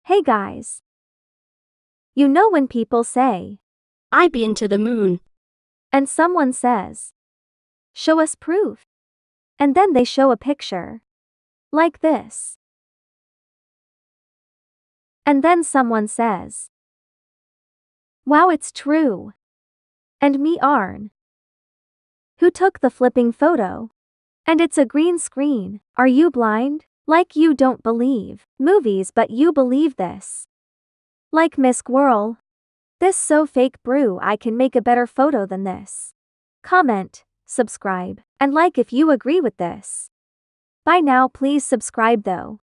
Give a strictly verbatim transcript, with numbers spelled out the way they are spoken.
Hey guys. You know when people say, "I been to the moon," and someone says, show us proof. And then they show a picture. Like this. And then someone says, wow, it's true. And me Arn. Who took the flipping photo? And it's a green screen. Are you blind? Like you don't believe movies but you believe this. Like Miss Squirrel. This so fake brew I can make a better photo than this. Comment, subscribe, and like if you agree with this. By now please subscribe though.